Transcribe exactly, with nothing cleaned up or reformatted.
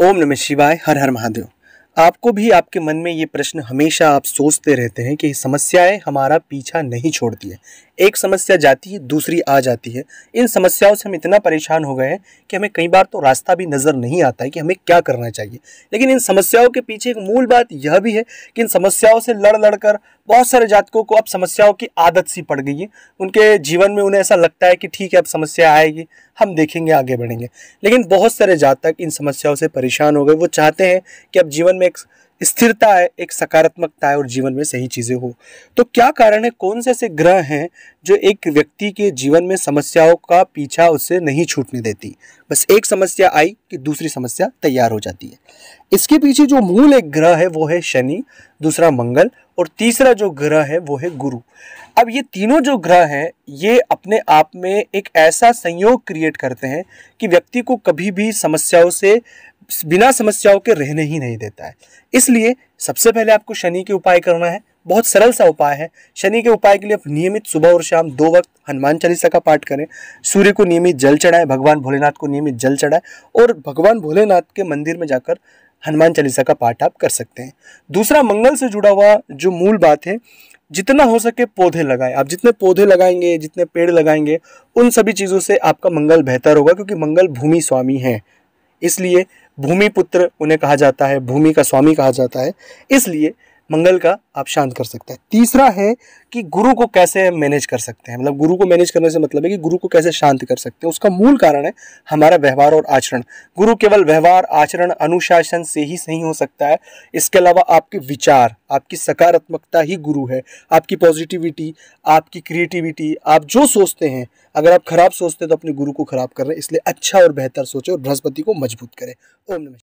ओम नमः शिवाय। हर हर महादेव। आपको भी आपके मन में ये प्रश्न हमेशा आप सोचते रहते हैं कि समस्याएं हमारा पीछा नहीं छोड़ती है। एक समस्या जाती है, दूसरी आ जाती है। इन समस्याओं से हम इतना परेशान हो गए हैं कि हमें कई बार तो रास्ता भी नज़र नहीं आता है कि हमें क्या करना चाहिए। लेकिन इन समस्याओं के पीछे एक मूल बात यह भी है कि इन समस्याओं से लड़ लड़ कर बहुत सारे जातकों को अब समस्याओं की आदत सी पड़ गई है। उनके जीवन में उन्हें ऐसा लगता है कि ठीक है, अब समस्या आएगी, हम देखेंगे, आगे बढ़ेंगे। लेकिन बहुत सारे जातक इन समस्याओं से परेशान हो गए। वो चाहते हैं कि अब जीवन में एक स्थिरता है, एक सकारात्मकता है और जीवन में सही चीज़ें हो। तो क्या कारण है, कौन से ऐसे ग्रह हैं जो एक व्यक्ति के जीवन में समस्याओं का पीछा उससे नहीं छूटने देती? बस एक समस्या आई कि दूसरी समस्या तैयार हो जाती है। इसके पीछे जो मूल एक ग्रह है वो है शनि, दूसरा मंगल और तीसरा जो ग्रह है वो है गुरु। अब ये तीनों जो ग्रह हैं ये अपने आप में एक ऐसा संयोग क्रिएट करते हैं कि व्यक्ति को कभी भी समस्याओं से बिना समस्याओं के रहने ही नहीं देता है। इसलिए सबसे पहले आपको शनि के उपाय करना है। बहुत सरल सा उपाय है। शनि के उपाय के लिए आप नियमित सुबह और शाम दो वक्त हनुमान चालीसा का पाठ करें, सूर्य को नियमित जल चढ़ाएं, भगवान भोलेनाथ को नियमित जल चढ़ाएं और भगवान भोलेनाथ के मंदिर में जाकर हनुमान चालीसा का पाठ आप कर सकते हैं। दूसरा, मंगल से जुड़ा हुआ जो मूल बात है, जितना हो सके पौधे लगाएं। आप जितने पौधे लगाएंगे, जितने पेड़ लगाएंगे, उन सभी चीज़ों से आपका मंगल बेहतर होगा, क्योंकि मंगल भूमि स्वामी है। इसलिए भूमि पुत्र उन्हें कहा जाता है, भूमि का स्वामी कहा जाता है। इसलिए मंगल का आप शांत कर सकते हैं। तीसरा है कि गुरु को कैसे मैनेज कर सकते हैं। मतलब गुरु को मैनेज करने से मतलब है कि गुरु को कैसे शांत कर सकते हैं। उसका मूल कारण है हमारा व्यवहार और आचरण। गुरु केवल व्यवहार, आचरण, अनुशासन से ही सही हो सकता है। इसके अलावा आपके विचार, आपकी सकारात्मकता ही गुरु है। आपकी पॉजिटिविटी, आपकी क्रिएटिविटी, आप जो सोचते हैं, अगर आप खराब सोचते हैं तो अपने गुरु को खराब कर रहे हैं। इसलिए अच्छा और बेहतर सोचें और बृहस्पति को मजबूत करें। ओम नमः।